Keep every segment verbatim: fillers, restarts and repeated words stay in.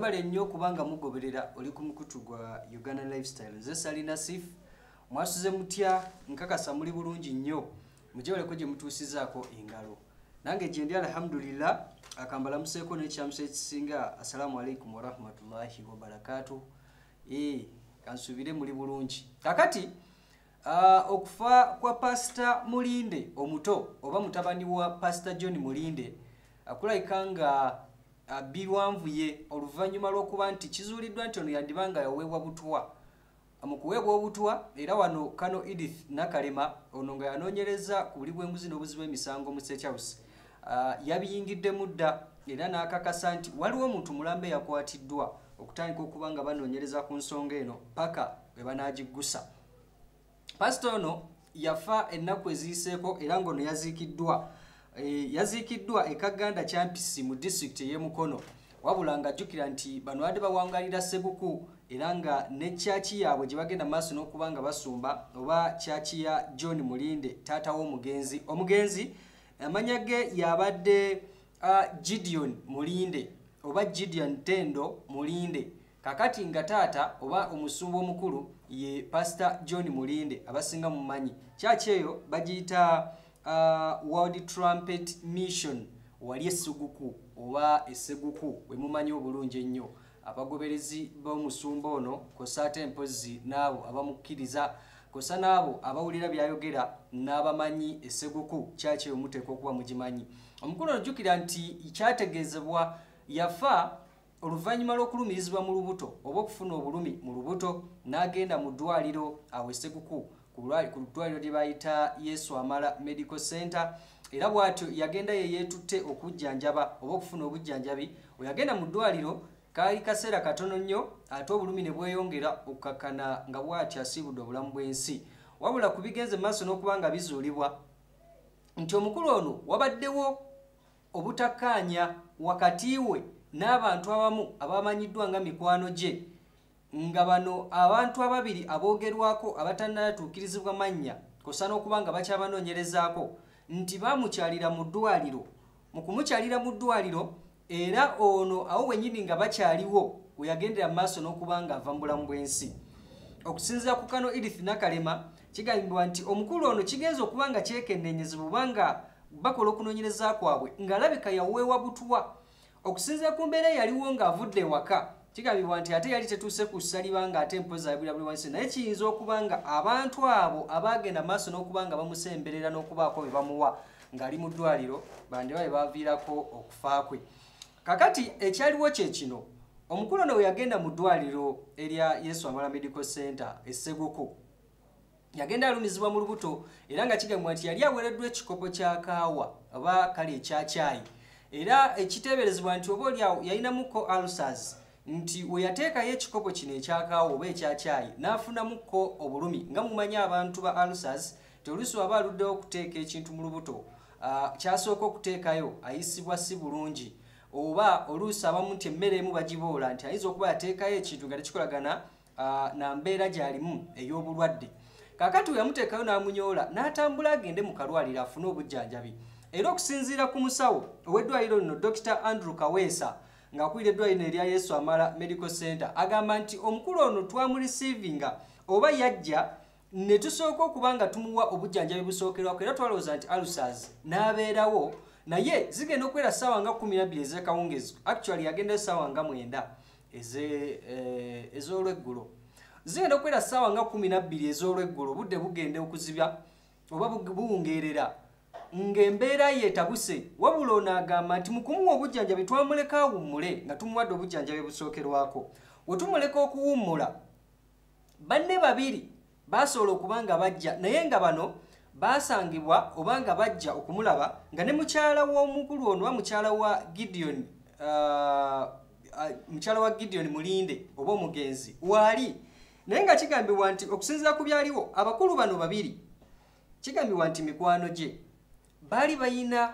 mwebale nnyo kubanga mugoberera oli ku mukutu gwa Uganda Lifestyle. Nze Salina Sif mwasuze mutya nkakasa muli bulungi nnyo mujeweleko gye mutuusizaako engalo. Nange gye ndi alhamdulillah akambala museeko n'ekyamusa ekisinga. Assalamu alaikum wa rahmatullahi wa barakatuh. Eh kansubire muli bulungi. Kakati uh, okufa kwa Pasita Mulinde omuto oba mutabani wa Pasita John Mulinde akulaika nga uh, biwanvuye oluvanyuma lw'okuba nti kizuuliddwa nti ono yandibanga yaweebwa butwa. Mu kuweebwa obutwa era wano Kano Edith Nakalema ono nga yanoonyereza ku buli bw'enguzi n'obuzi bw'emisango mu State House. Uh, yabiyingidde mudda era n'akakasa nti waliwo omuntu mulambe yakwatiddwa okutandika okuba nga banoonyereza ku nsonga eno paka bwe banaagiggusa. Pasita ono yafa ennaku eziyiseeko era ng'ono yaziikiddwa. E, yaziikiddwa e Kaganda Kyampisi mu district ey'e Mukono. Wabula ng'ajjukira nti bano badde bawangalira Ssebuku era nga ne kyaki yaabwe gye bagenda maaso n'okuba nga basumba oba kyaki ya John Mulinde taata w'omugenzi. Omugenzi amanya ge yabadde uh, Gideon Mulinde oba Gideon Tendo Mulinde. Kakati nga taata oba omusumba omukulu ye Pastor John Mulinde abasinga mumanyi. Kyaki eyo bagiyita uh, World Trumpet Mission wali Essuguku oba Esseguku we mumanyi obulungi ennyo. Abagoberezi b'omusumba ono kosa ate empozi n'abo abamukkiriza kosa n'abo abawulira byayogera n'abamanyi Esseguku kyaki omuteeka okuba mugimanyi. Omukulu ono jjukira nti kyategeezebwa yafa oluvannyuma lw'okulumirizibwa mu lubuto oba okufuna obulumi mu lubuto n'agenda mu ddwaliro awo Esseguku ku ddwaliro lye bayita Yesu Amala Medical Center. Era bw'atyo yagenda ye yeetutte okujjanjaba oba okufuna obujjanjabi. We yagenda mu ddwaliro kaali kaseera katono nnyo ate obulumi ne bweyongera okukakkana nga bw'atyo asiibudde obulamu bw'ensi. Wabula ku bigenze maaso n'okuba nga bizuulibwa nti omukulu ono wabaddewo obutakkaanya wakati we n'abantu abamu abamanyiddwa nga mikwano gye, nga bano abantu ababiri aboogerwako abatannatuukirizibwa mannya kosa n'okuba nga bakyabanoonyerezaako nti baamukyalira mu ddwaliro. Mu kumukyalira mu ddwaliro era ono awo wennyini nga bakyaliwo we yagendera maaso n'okuba nga ava mu bulamu bw'ensi. Okusinziira ku Kano Edith Nakalema kigambibwa nti omukulu ono kigenza okuba nga kyekenneenyezebwa kubanga bakola okunoonyereza kwabwe ng'alabika yaweebwa butwa. Okusinziira ku mbeera yaliwo ng'avudde ewaka kigambibwa nti ate yali tetuuse ku ssaliba nga ate empozi abira buli wansi, naye kiyinza okuba nga abantu abo abaagenda maaso n'okuba nga bamusemberera n'okubaako be bamuwa ng'ali mu ddwaliro bandiba be baaviirako okufa kwe. Kakati ekyaliwo kye kino, omukulu ono we yagenda mu ddwaliro erya Yesu Amala Medical Center Esseguku yagenda alumizibwa mu lubuto era nga kigambibwa nti yali aweereddwa ekikopo kya kaawa oba kale ekya caayi era ekiteeberezebwa nti oba olyawo yalinamuko ulcers nti we yateekayo ekikopo kino ekya kaawa oba ekya caayi n'afunamuko obulumi. Nga mumanyi abantu ba ulcers toluusi waba aluddewo okuteeka ekintu mu lubuto uh, kyasooka okuteekayo ayisibwa si bulungi oba oluusi abamu nti emmere emu bagiboola nti ayinza okuba yateekayo ekintu nga tekikolagana uh, na mbeera gy'alimu ey'obulwadde. Kakati we yamuteekayo n'amunyoola n'atambula agende mu kalwaliro afune obujjanjabi. Era okusinziira ku musawo ow'eddwaliro lino Doctor Andrew Kaweesa ng'akulira eddwaliro erya Yesu Amala Medical Center agamba nti omukulu ono twamureceivinga oba yajja ne tusooka okuba nga tumuwa obujjanjabi busookerwako era twalowooza nti ulcers n'abeerawo naye zigenda okwera ssaawa nga kumi na bbiri ez'ekawungeezi. Actually yagendayo ssaawa nga mwenda ez'olweggulo. Zigenda okwera ssaawa nga kumi na bbiri ez'olweggulo obudde bugenda okuzibya oba buwungeerera ng'embeera ye etabuse. Wabula ono agamba nti mu kumuwa obujjanjabi twamuleka awummule nga tumuwadde obujjanjabi busookerwako. We tumuleka okuwummula banne babiri baasobola okuba nga bajja naye nga bano baasangibwa oba nga bajja okumulaba nga ne mukyala w'omukulu ono oba mukyala wa Gideon uh, uh, mukyala wa Gideon Mulinde oba omugenzi waali. Naye nga kigambibwa nti okusinziira ku byaliwo abakulu bano babiri kigambibwa nti mikwano gye baali bayina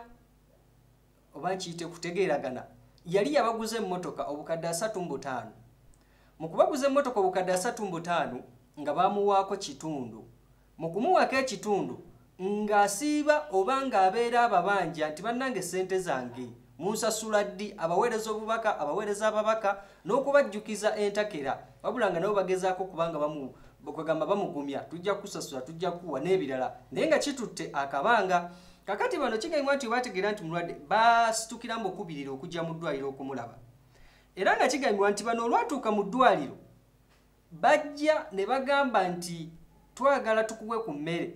oba nkiyite kutegeeragana. Yali yabaguza emmotoka obukadde asatu mu butaano. Mu kubaguza emmotoka obukadde asatu mu butaano nga baamuwaako kitundu. Mu kumuwaako ekitundu ng'asiiba oba ng'abeera ababanja nti bannange ssente zange munsasula ddi abaweereza obubaka abaweereza ababaka n'okubajjukiza entakera wabula nga nabo bagezaako kubanga bamu kwegamba bamugumya tujja kusasula tujja kuwa n'ebirala naye nga kitutte akabanga kakati bano kigambibwa nti bategeera nti mulwadde basitukira mu okubirira okujja mu ddwaliro okumulaba era nga kigambibwa nti bano olwatuuka mu ddwaliro bajja ne bagamba nti twagala tukuwe ku mmere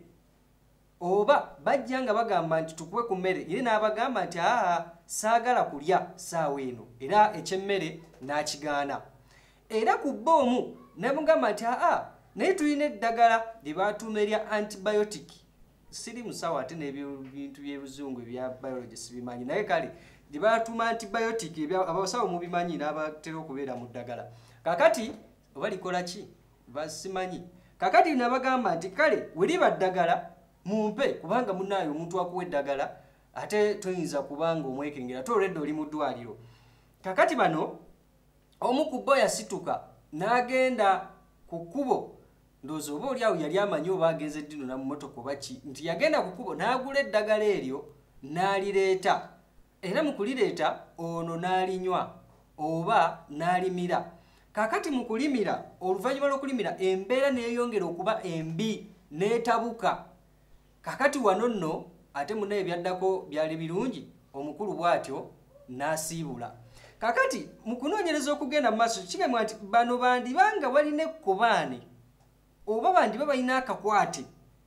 oba bajja nga bagamba nti tukuwe ku mmere ye n'abagamba nti aa saagala kulya saawa eno era ekyemmere n'akigaana era ku boomu ne mugamba nti aa naye tulina eddagala lye baatuuma erya antibiotic siri musawo ate n'ebintu by'ebizungu ebya biology sibimanyi naye kale lye baatuuma antibiotic abasawo mubimanyi n'abatera okubeera mu ddagala kakati oba likola ki basimanyi kakati nabagamba nti kale we liba ddagala mumpe kubanga munaayo omuntu akuwa eddagala ate toyinza kubanga omwekengera toledde oli mu ddwaliro kakati bano omu ku bo yasituka n'agenda ku kkubo ndowooza oba oli awo yali amanyi oba agenze ddino na mu motoka oba ki nti yagenda ku kkubo n'agula eddagala eryo n'alireeta era mu kulireeta ono n'alinywa oba n'alimira kakati mu kulimira oluvannyuma lw'okulimira embeera neeyongera okuba embi n'etabuka kakati wano nno ate munaye byaddako byali birungi omukulu bw'atyo n'asiibula kakati mu kunoonyereza okugenda mu maaso kigambibwa nti bano bandibanga balina ekkobaane oba bandiba balina akakwate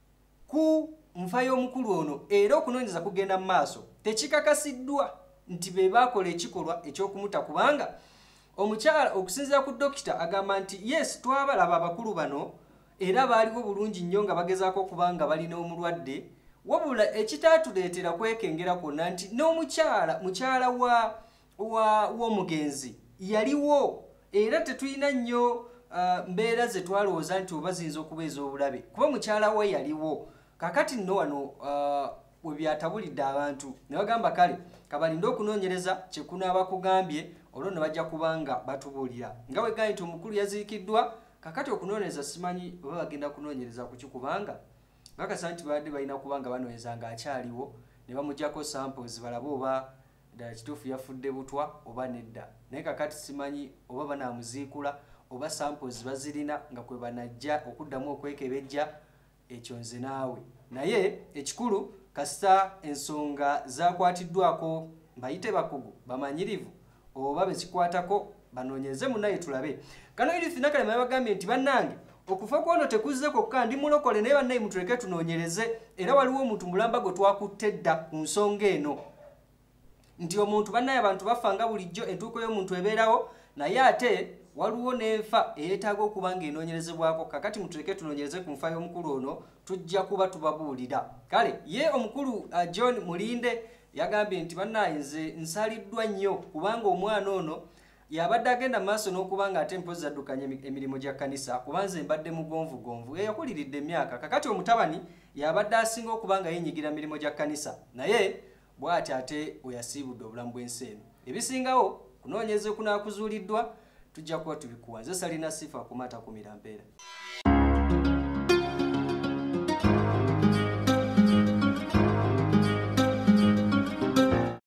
ku nfa y'omukulu ono era okunoonyereza kugenda mu maaso tekikakasiddwa nti be baakola ekikolwa eky'okumuta kubanga omukyala okusinziira ku dokita agamba nti yes twabalaba abakulu bano era baaliwo bulungi nnyo nga bagezaako okubanga balina omulwadde wabula ekitaatuleetera kwekengera kwonna nti n'omukyala mukyala wa w'omugenzi yaliwo era tetulina nnyo mbeera ze twalowooza nti oba ziyinza okuba ez'obulabe kuba mukyala we yaliwo kakati nno wano we byatabulidde abantu ne bagamba kale kabalinde okunoonyereza kyekunaaba kugambye olwo ne bajja kubanga batubuulira nga bwe gambye nti omukulu yaziikiddwa kakati okunoonyereza simanyi oba bagenda kunoonyereza ku kikubanga bakasa nti badde balina kubanga banoonyeza ng'akyaliwo ne bamuggyako samples balabe oba ddala kituufu yafudde butwa oba nedda naye kakati simanyi oba banaamuziikula oba samples bazirina nga kwe banajja okuddamu okwekebejja ekyo nze naawe naye ekikulu kasita ensonga zakwatiddwako bayite bakugu bamanyirivu oba bekikwatako banoonyeze munaye tulabe kano irithi nakalema bagambye nti bannange okufa kwono tekuzze kokka ndi mulokole naye bannaye mutuleke tunoonyereze era waliwo omuntu mulamba gwe twakutte dda ku nsonga eno nti omuntu bannaye abantu bafanga bulijjo entuuko y'omuntu ebeerawo naye ate waliwo n'enfa eyeetaaga okuba ng'enoonyerezebwako kakati mutuleke tunoonyereze ku nfa y'omukulu ono tujja kuba tubabuulira kale ye omukulu uh, John Mulinde yagambye nti bannaye nze nsaliddwa nnyo kubanga omwana ono yabadde agenda maaso n'okuba nga ate mpozi addukanya emirimu gya kkanisa kuba nze mbadde mugonvugonvu eyakuliridde emyaka kakati omutabani yabadde asinga okuba nga yeenyigira emirimu gya kkanisa naye bw'ati ate we yasiibudde obulamu bw'ensi eno ebisingawo kunoonyereza okunaakuzuuliddwa tujja kuba tubikuwa nze salina sifa kumata kumira mpeera.